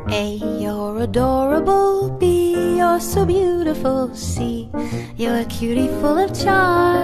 A, you're adorable. B, you're so beautiful. C, you're a cutie full of charm.